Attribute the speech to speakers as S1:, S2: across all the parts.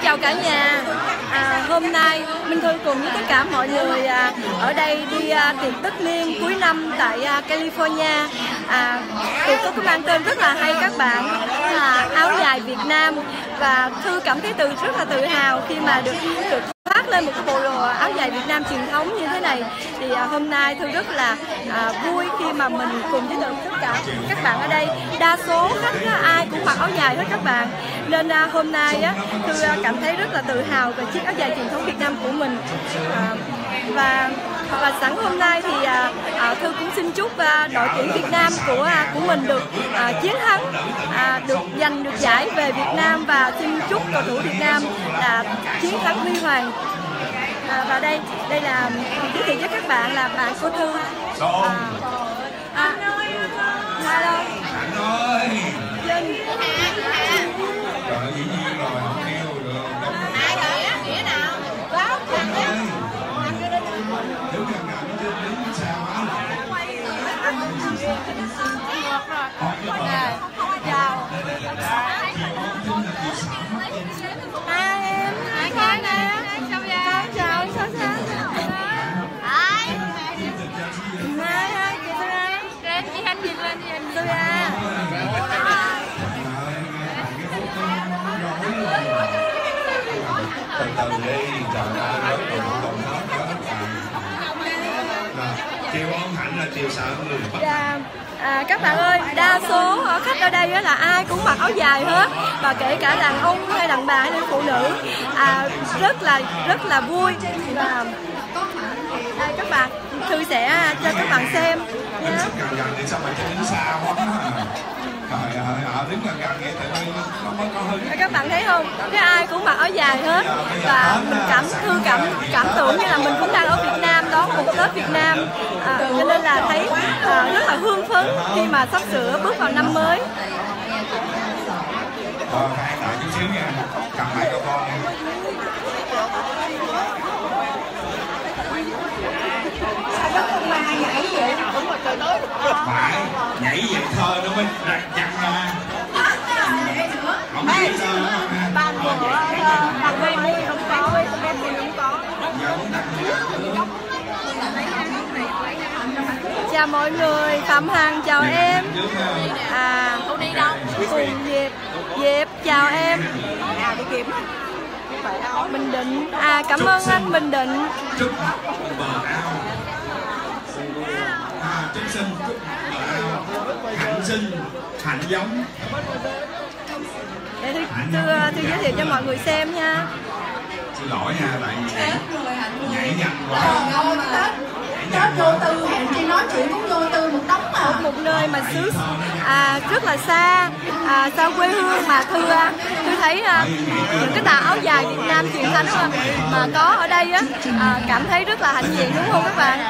S1: chào cả nhà. Hôm nay Minh Thư cùng với tất cả mọi người ở đây đi tiệc tất niên cuối năm tại California. Tiệc có cái mang tên rất là hay các bạn, là áo dài Việt Nam, và Thư cảm thấy rất là tự hào khi mà được khoác lên một cái bộ đồ áo dài Việt Nam truyền thống như thế này. Thì hôm nay Thư rất là vui khi mà mình cùng với tất cả các bạn ở đây, đa số khách ai cũng mặc áo dài hết các bạn, nên hôm nay Thư cảm thấy rất là tự hào về chiếc áo dài truyền thống Việt Nam của mình. Và sẵn hôm nay thì Thư cũng xin chúc đội tuyển Việt Nam của mình được chiến thắng, được giành được giải về Việt Nam, và xin chúc cầu thủ Việt Nam là chiến thắng huy hoàng. Và đây là giới thiệu với các bạn là bạn của Thư. Hello.
S2: Anh ơi.
S1: Vinh.
S2: Trời, dĩ nhiên rồi, không kêu được.
S1: Ai rồi á, nghĩa nào? Đó,
S2: Anh ơi. Đứng gần gần chứ đứng xa quá rồi.
S1: Chào. Hai em, hai con nè. Chào chào. Chào, sao sao? Ai? Mai hai chị tôi đây. Trên chị Thanh Việt lên chị tôi à.
S2: Từ từ đi, trời ơi, rớt cùng hết. Chiều ân hạnh là chiều sợ người bắt.
S1: Các bạn ơi, đa số khách ở đây là ai cũng mặc áo dài hết, và kể cả đàn ông hay đàn bà hay phụ nữ, rất là vui. Và đây các bạn, Thư sẽ cho các bạn xem nhé.
S2: Gần thì sao mà đứng xa quá. Trời ơi, đứng gần vậy tự nhiên nó mới có hứng.
S1: Các bạn thấy không? Cái ai cũng mặc áo dài hết, và mình cảm tưởng như là mình cũng đang ở Việt Nam đó, một Tết Việt Nam, cho nên là thấy rất là hưng phấn khi mà sắp sửa bước vào năm mới.
S2: Khai đợi chút xíu nha, cầm microphone nha.
S1: Nhảy vậy? Đúng rồi, trời ơi.
S2: Phải, nhảy vậy thơ nó mới chặt ra. Không nhảy thơ nữa.
S1: Bằng Baby không có, Baby không có. Chào mọi người, Phạm Hằng chào em. Con đi đâu? Cùng Diệp chào em. Đi kiếm. Bình Định. Cảm ơn anh Bình Định.
S2: Chúc bờ ao. Chúc sinh, chúc bờ ao. Hạnh sinh, hạnh giống.
S1: Để Thư giới thiệu cho mọi người xem nha.
S2: Xin lỗi nha, tại vì nhảy nhanh quá.
S3: Tết vô tư, hẹn chị nói chuyện cũng vô tư một đống mà.
S1: Một nơi mà xứ rất là xa, xa quê hương, mà Thư thấy những cái tà áo dài Việt Nam truyền thống mà có ở đây cảm thấy rất là hãnh diện, đúng không các bạn?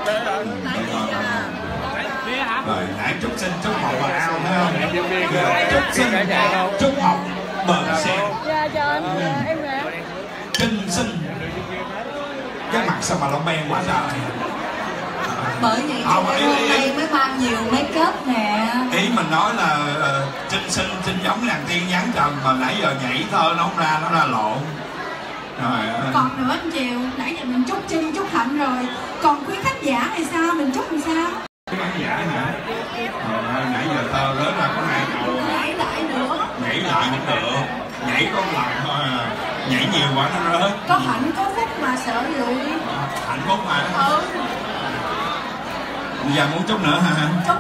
S2: Rồi, nãy chúc sinh, chúc mọc bờ ao thấy không? Chúc sinh, chúc mọc bờ sen.
S1: Dạ, chào anh, em nè.
S2: Trinh sinh. Cái mặt sao mà lông beng quá trời.
S3: Bởi vậy hôm nay mới mang nhiều make up nè.
S2: Ý mình nói là trinh sinh, trinh giống làng tiên nhắn trần, mà nãy giờ nhảy thơ nó không ra, nó ra lộn.
S3: Còn nữa anh Chiều, nãy giờ mình chúc Trinh, chúc Hạnh rồi. Còn quý khách giả thì sao, mình chúc làm sao?
S2: Quý khán giả hả? Nãy giờ thơ rớt ra có 2 câu.
S3: Nhảy lại nữa.
S2: Nhảy lại không được. Nhảy có lần thôi à. Nhảy nhiều quá nó rớt.
S3: Có Hạnh có phúc mà sợ lụi.
S2: Hạnh phúc mà. Bây giờ muốn chúc nữa hả?
S3: Chúc.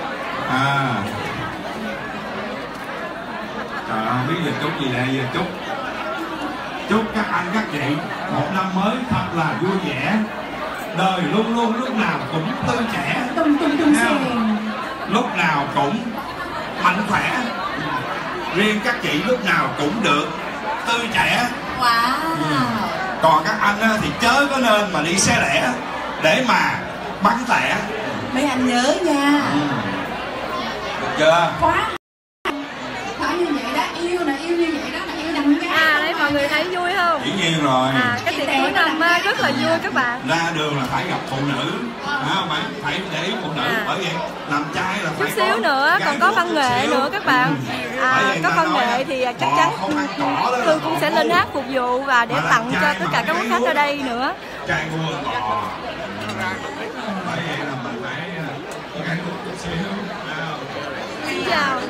S2: Trời ơi, không biết giờ chúc gì đây, giờ chúc các anh các chị một năm mới thật là vui vẻ, đời luôn luôn lúc nào cũng tươi trẻ, lúc nào cũng mạnh khỏe, riêng các chị lúc nào cũng được tươi trẻ.
S3: Wow.
S2: Còn các anh thì chớ có nên mà đi xe lẻ để mà bắn tẻ.
S3: Mấy anh nhớ nha.
S2: Được chưa?
S3: Quá. Phải như vậy đó, yêu là yêu như vậy đó, là yêu đằng gái.
S1: Đấy mọi người thấy vui không?
S2: Dĩ nhiên rồi.
S1: Cái tiệc cuối năm rất là vui các bạn.
S2: Ra đường là phải gặp phụ nữ, phải để ý phụ nữ, bởi vậy làm trai là phải
S1: chút xíu nữa còn có văn nghệ nữa các bạn. Có văn nghệ thì chắc chắn Thư cũng sẽ lên hát phục vụ và để tặng cho tất cả các quý khách ở đây nữa.
S2: Trai mua cò. Bởi vậy là mình phải gắn chút xíu.
S1: Xin chào.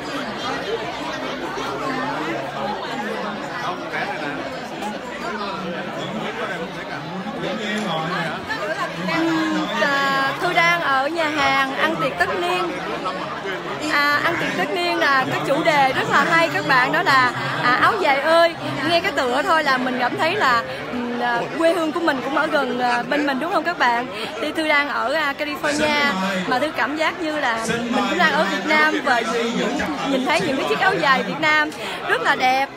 S1: Thư đang ở nhà hàng ăn tiệc tất niên. Ăn tiệc tất niên là cái chủ đề rất là hay các bạn, đó là áo dài ơi. Nghe cái tựa thôi là mình cảm thấy là quê hương của mình cũng ở gần bên mình, đúng không các bạn? Thì Thư đang ở California mà Thư cảm giác như là mình cũng đang ở Việt Nam và nhìn thấy những cái chiếc áo dài Việt Nam rất là đẹp.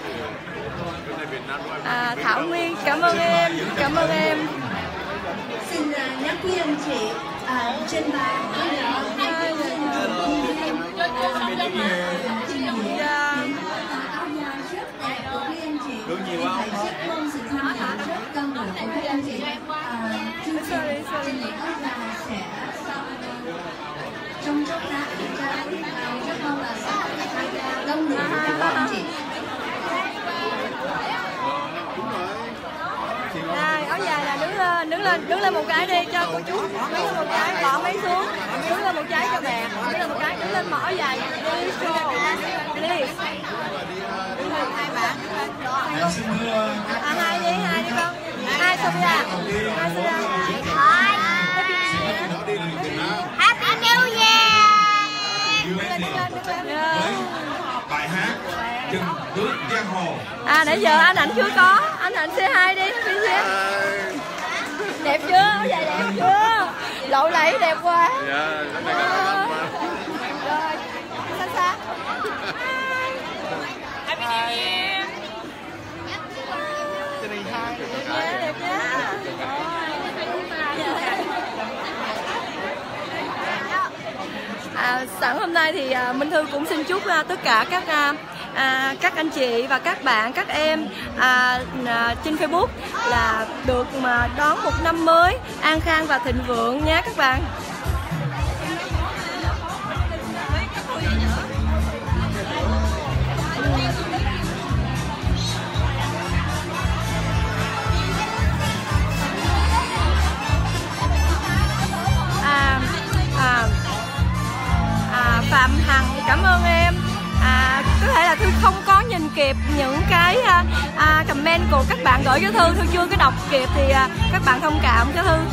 S1: Thảo Nguyên, cảm ơn em, cảm ơn em.
S4: Xin nhắc quý anh chị trên bàn có trong chốc lát rất mong là sẽ đông đủ các anh chị.
S1: Này, áo dài là đứng lên một cái đi cho cô chú, đứng lên một cái, bỏ máy xuống, đứng lên một cái cho mẹ, đứng lên một cái, đứng lên mở áo dài, đi show, đi, đứng lên hai bạn, hai đi con, hai Sophia,
S4: Happy New Year.
S1: đứng lên.
S2: Bài hát Chừng Bước Giang Hồ.
S1: Nãy giờ anh Ảnh chưa có, anh Ảnh say hi đi, đẹp chưa, áo dài đẹp chưa, lộ lẫy đẹp quá. Rồi, xa. Happy New Year. Đẹp nha. Sẵn hôm nay thì Minh Thư cũng xin chúc tất cả các anh chị và các bạn, các em trên Facebook là được đón một năm mới an khang và thịnh vượng nhé các bạn. Phạm Hằng, cảm ơn em. Có thể là Thư không có nhìn kịp những cái comment của các bạn gửi cho Thư chưa có đọc kịp thì các bạn thông cảm cho Thư.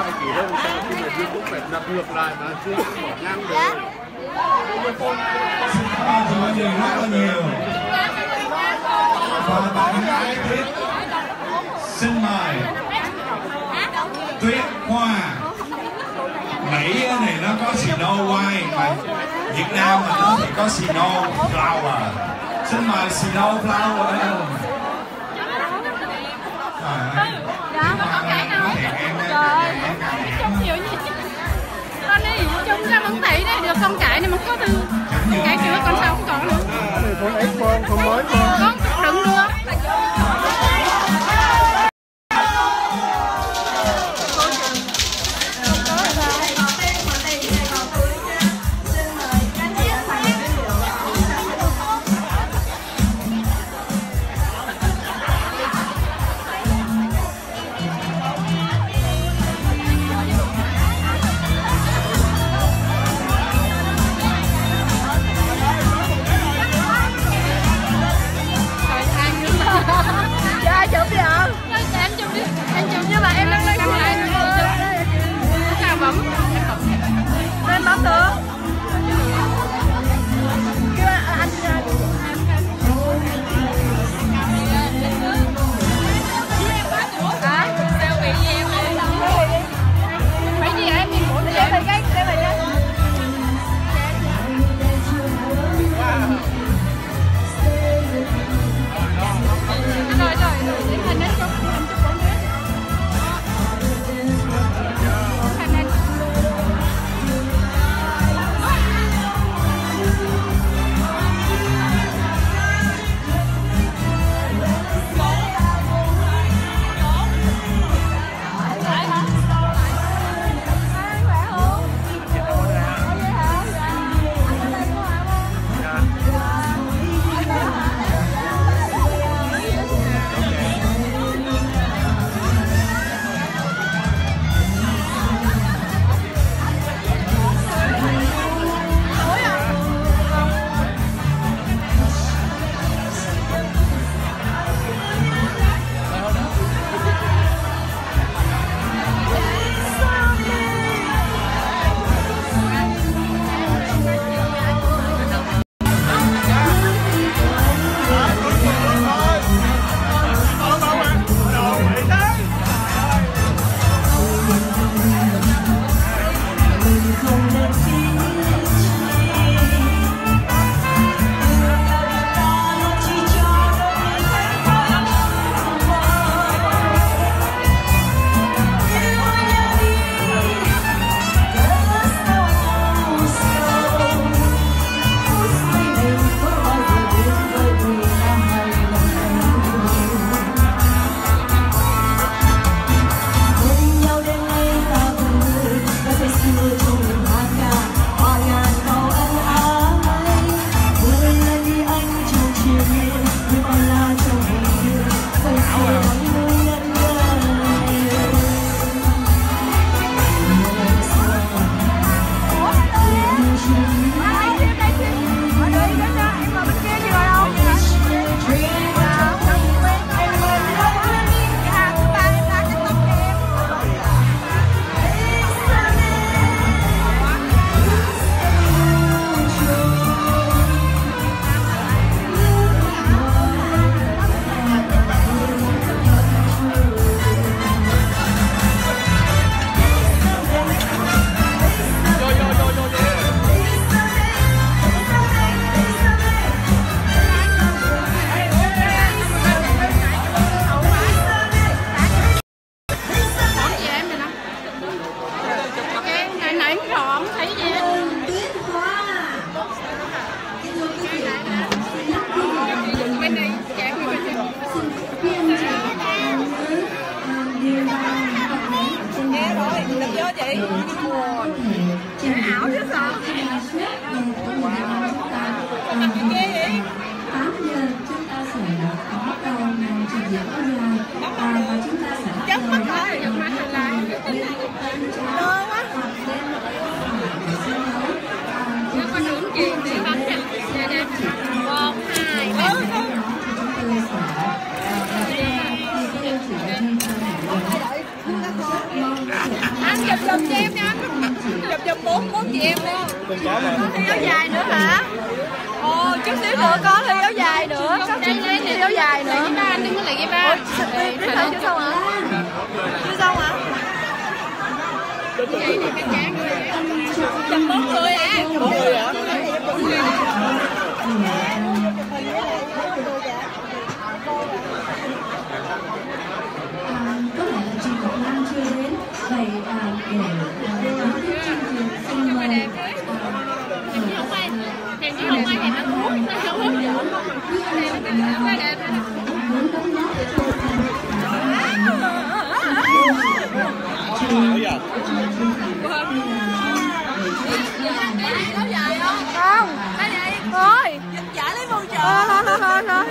S5: sao phải chỉ đâu sao thì mình cũng phải lật ngược lại mà chưa bỏ ngang được.
S2: Cảm ơn chị rất là nhiều. Và bạn gái tiếp xin mời Tuyết Hoa. Mỹ này nó có Snow White mà Việt Nam mà nó thì có Snow Flower. Xin mời Snow Flower.
S6: Con đi chung ra món tỷ này được con cải này mà có từ cải chưa con sao không còn nữa.
S5: Con ấy con mới
S6: con đừng nữa.
S1: Lên bấm được. Kêu anh phải gì em nhìn của để về cái để về cái. Rồi để hình đến chút bóng nữa. Ảo chứ sao? 8 giờ chúng ta sẽ có câu nào trình diễn áo dài và chúng ta sẽ bắt đầu
S6: Anh chụp giùm cho em nha. Chụp giùm 4 chị em luôn.
S5: Không có mà.
S1: Thi áo dài nữa hả? Ồ, chút xíu nữa có thi áo dài nữa. Có thi áo dài nữa.
S6: Ba anh đừng có lại với ba.
S1: Biết hả? Chưa xong hả? Chưa xong hả?
S6: Vậy thì cái chán chụp 4 người à.
S5: 4 người hả?
S3: Có lẽ là chị Ngọc Lan chưa đến. Vậy để nói tiếp chương trình xin mời
S6: Hàng chứ không ai thì nó uống. Nó không hấp dẫn.
S3: muốn đóng góp
S1: Không. Thôi.
S6: Dạ lấy môn
S1: Thôi.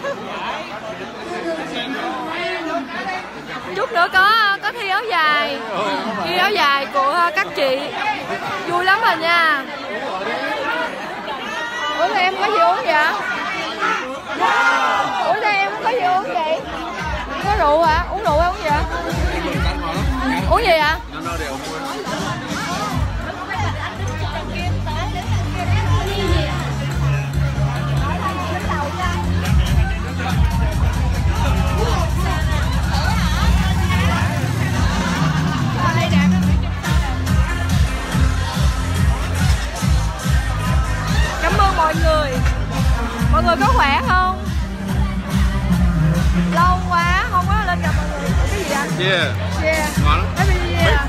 S1: Chút nữa có thi áo dài. Thi áo dài của các chị. Vui lắm rồi nha. Ủa thì em có gì uống vậy? Ủa thì em có gì uống vậy? Có rượu hả? Uống rượu hay uống gì hả? Uống gì hả? Cảm ơn mọi người. Mọi người có khỏe không? Lâu quá không có lên gặp mọi người. Cái gì vậy?
S5: Yeah. Ngon lắm.
S1: Happy New Year.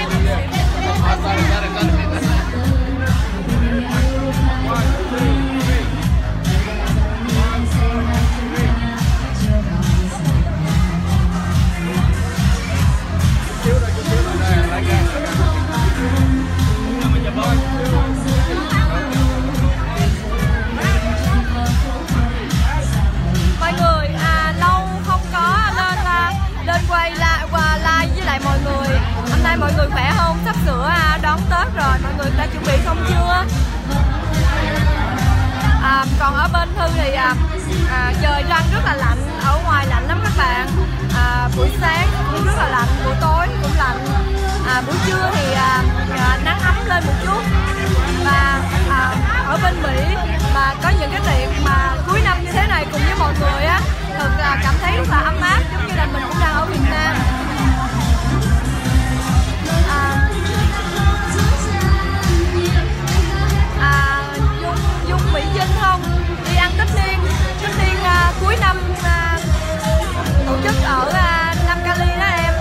S1: Mọi người lâu không có lên quay lại và live với lại mọi người. Hôm nay mọi người khỏe không? Sắp sửa đón Tết rồi, mọi người đã chuẩn bị xong chưa? Còn ở bên Thư thì trời đang rất là lạnh, ở ngoài lạnh lắm các bạn. Buổi sáng cũng rất là lạnh, buổi tối cũng lạnh. Buổi trưa thì nắng ấm lên một chút. Và ở bên Mỹ mà có những cái tiệc mà cuối năm như thế này cùng với mọi người á, thật là cảm thấy rất là ấm áp, giống như là mình cũng đang ở Việt Nam. Dung Mỹ Vinh không? Đi ăn tất niên cuối năm tổ chức ở Nam Cali đó em.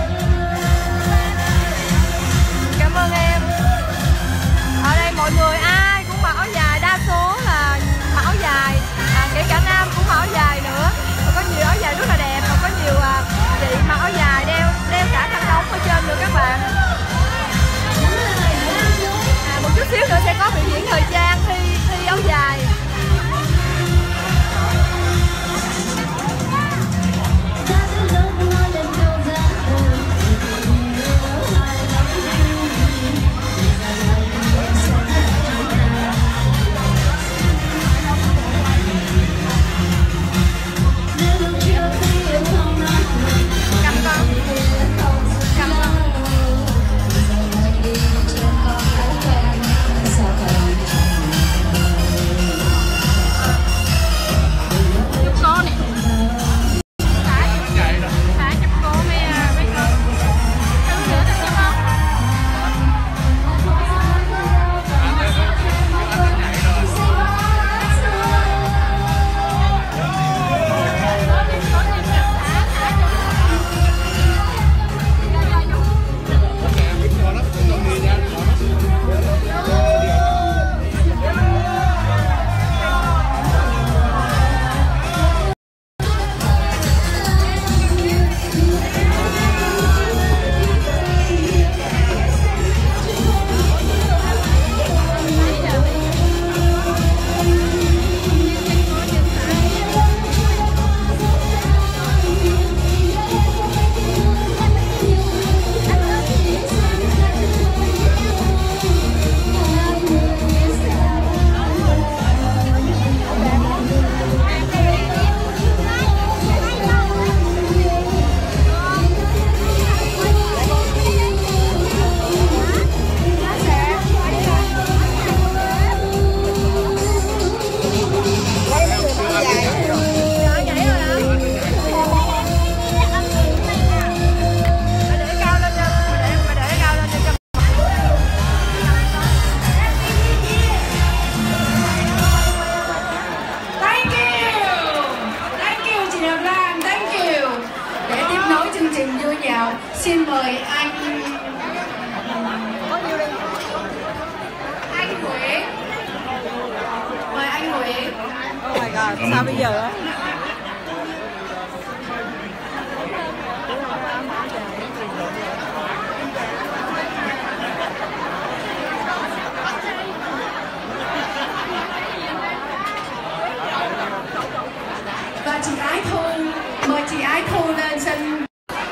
S1: Cảm ơn em. Ở đây mọi người ai cũng mặc áo dài, đa số là mặc áo dài, kể cả nam cũng mặc áo dài nữa. Và có nhiều áo dài rất là đẹp, và có nhiều chị mặc áo dài đeo Sao bây giờ á?
S3: Và chị Ái Thu, mời chị Ái Thu lên xin.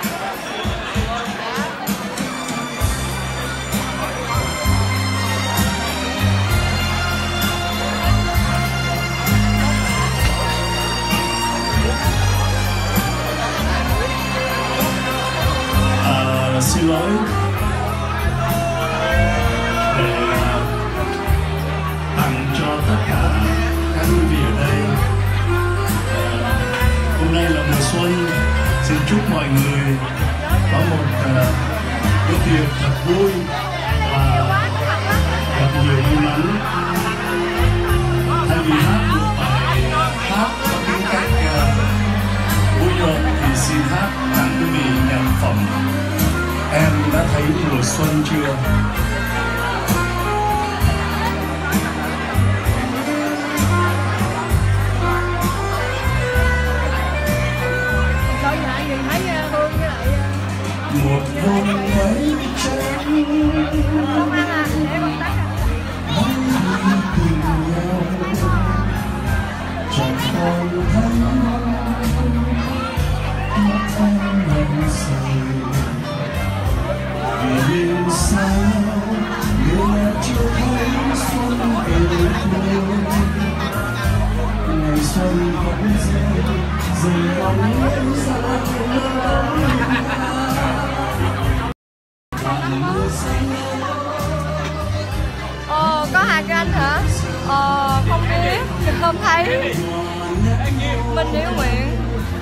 S7: Xin lỗi để tặng cho tất cả các quý vị ở đây. Hôm nay là mùa xuân, xin chúc mọi người có một bữa tiệc thật vui và gặp nhiều may mắn. Thay vì hát một bài hát có tính cách vui nhộn thì xin hát tặng quý vị nhạc phẩm Em đã thấy mùa xuân chưa? Một hôm mấy trăng tình nhau chẳng còn thấy mắt em lần rồi. Vì yêu sao người chưa thấy xuân về quê, ngày xuân vẫn rơi rơi lòng em ra
S1: có hai cái anh hả? Không biết, không thấy. Mình yêu nguyện.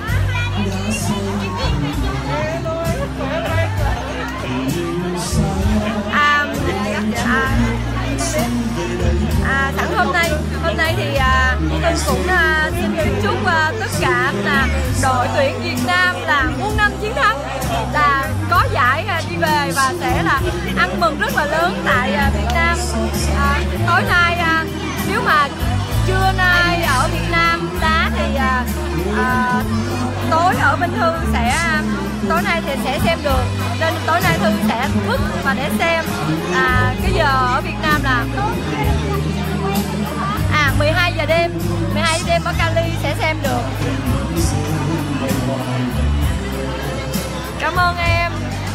S1: Sẵn hôm nay thì tôi cũng xin chúc tất cả là đội tuyển Việt Nam là muôn năm chiến thắng, là có giải đi về và sẽ là ăn mừng rất là lớn tại Việt Nam. Tối nay nếu mà trưa nay ở Việt Nam đá thì tối ở bên Thư sẽ tối nay thì sẽ xem được, nên tối nay Thư sẽ thức và để xem. Cái giờ ở Việt Nam là 12 giờ đêm ở Cali sẽ xem được. Cảm ơn em.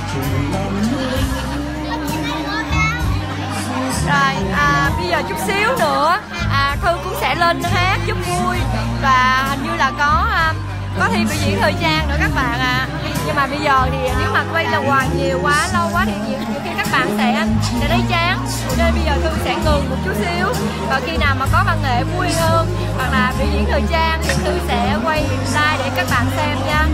S1: Rồi bây giờ chút xíu nữa Thư cũng sẽ lên hát giúp vui, và hình như là có thi biểu diễn thời trang nữa các bạn ạ. Nhưng mà bây giờ thì nếu mà quay là hoài nhiều quá, lâu quá thì nhiều khi các bạn sẽ thấy chán, nên bây giờ Thư sẽ ngừng một chút xíu, và khi nào mà có văn nghệ vui hơn hoặc là biểu diễn thời trang thì Thư sẽ quay live để các bạn xem nha.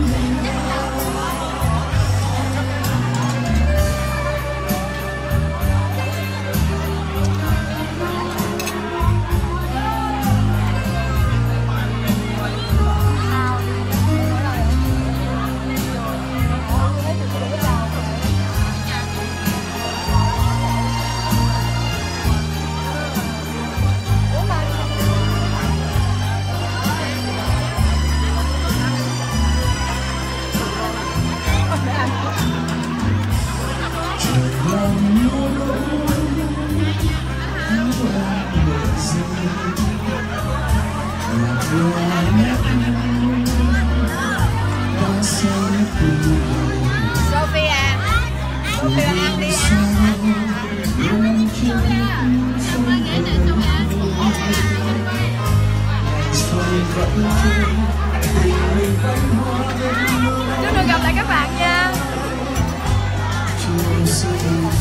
S1: Chúc được gặp lại các bạn nha.